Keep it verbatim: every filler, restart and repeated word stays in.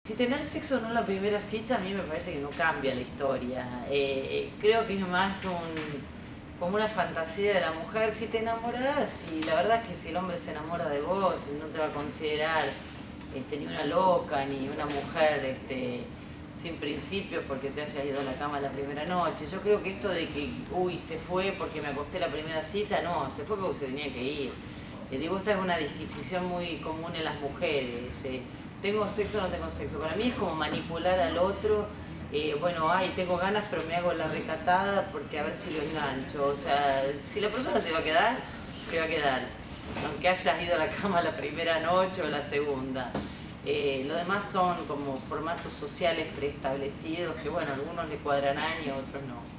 Si tener sexo o no en la primera cita, a mí me parece que no cambia la historia. Eh, eh, creo que es más un, como una fantasía de la mujer. Si te enamoras, y la verdad es que si el hombre se enamora de vos, no te va a considerar este, ni una loca, ni una mujer este, sin principios porque te hayas ido a la cama la primera noche. Yo creo que esto de que, uy, se fue porque me acosté la primera cita, no, se fue porque se tenía que ir. Eh, digo, esta es una disquisición muy común en las mujeres. Eh, ¿Tengo sexo o no tengo sexo? Para mí es como manipular al otro. Eh, bueno, ay, tengo ganas, pero me hago la recatada porque a ver si lo engancho. O sea, si la persona se va a quedar, se va a quedar. Aunque hayas ido a la cama la primera noche o la segunda. Eh, lo demás son como formatos sociales preestablecidos que, bueno, a algunos le cuadrarán y a otros no.